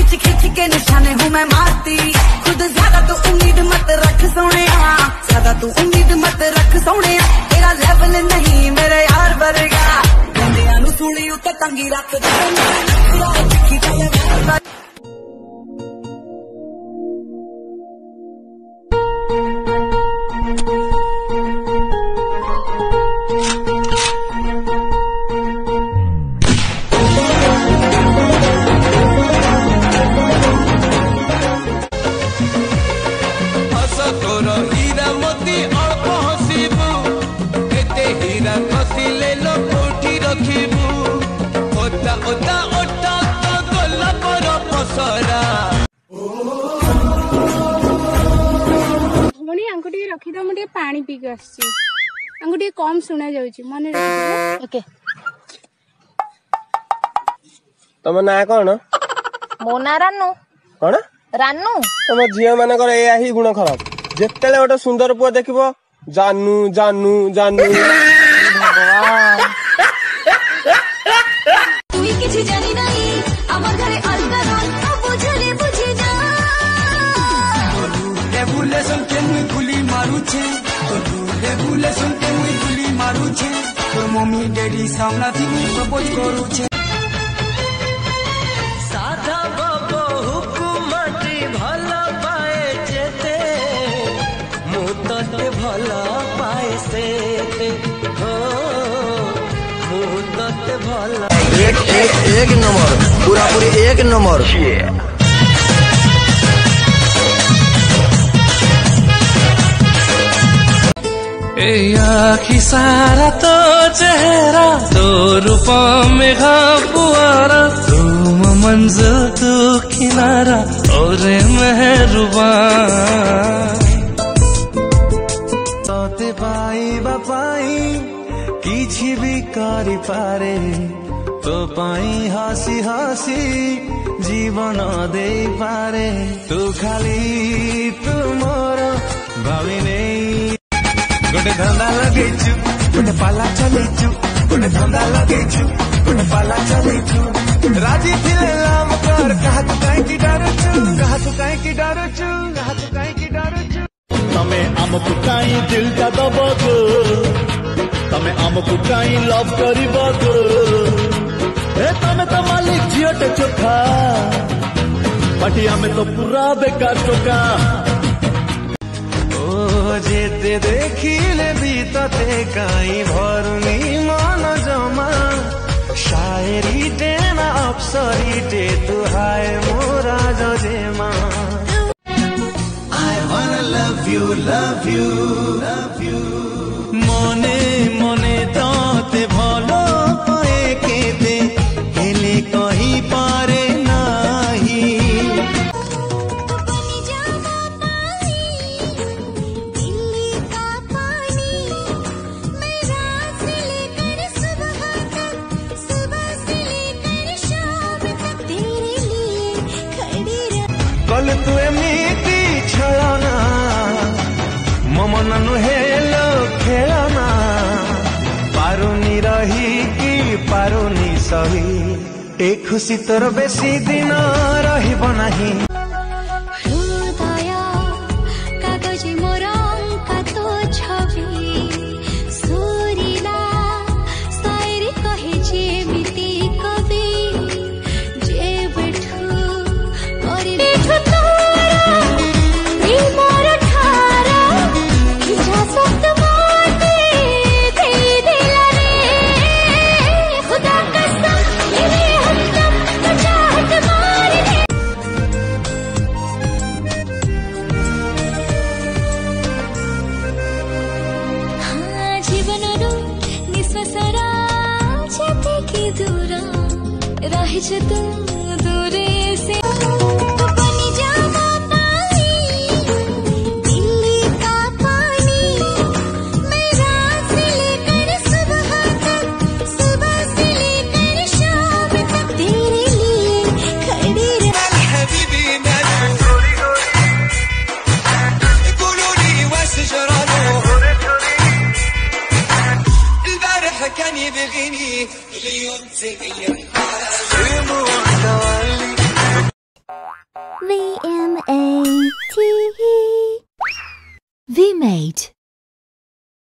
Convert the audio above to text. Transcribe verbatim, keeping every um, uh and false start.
खिंच खिंच के निशाने हूँ मैं मारती खुद। ज्यादा तू उम्मीद मत रख सोने, ज्यादा तू उम्मीद मत रख सोने। तेरा लेवल नहीं मेरे यार वर्गा, बंदियां नू सूली उत्ते तंगी रख दे। रखीद मुझे पानी पी के आसटी कम शुणा जाऊँ मन ओके। तुम ना कौन? मो ना रानू। कौन रानू? तुम झील मानकर एया ही गुण खराब। जिते गोटे सुंदर पुआ देखिब जानू जानू जानू। भगवान मम्मी डैडी सामना थी प्रपोज करू छे। साधा बाबा हुकुमती भला पाए जेते मुतते भला पाए से हो मुतते भला। एक एक एक नंबर पूरा पूरी एक नंबर। आखी सारा तो चेहरा तो रूपा में पुआरा तुम मंजिल तू किनारा और मेहरुबा तोते पाई बापाई किछि भी करि पारे तो पाई हसी हसी जीवन दे पारे तू खाली तू मोर भावी नहीं। गोटे धंदा लगेचु गोटे पाला चलेचु गोटे धंदा लगेचु गोटे पाला चलेचु। राजी थिले लाम कर काहकु काहे की डरचु काहकु काहे की डरचु काहकु काहे की डरचु। तमे आमकु काई दिल ता दबो गो तमे आमकु काई लव करिबो गो ए तमे तो मालिक झियोटे चोखा बाटी आमे तो पूरा बेकार चोका। जेते देखिले भी तते काई भरुनी मन जमा शायरी तेना अप्सरी टे तू हाय मोरा जजेमा। I wanna love you love you love you मने मने तते भलो पाए केते हेले कही पारे नाही। कल तू एमिति छलना ममन नुहेलो खेलना पारुनी रही कि पारुनी सही ए खुशी तोर बेसी दिन रहिब नाही। V M A T E V-Mate.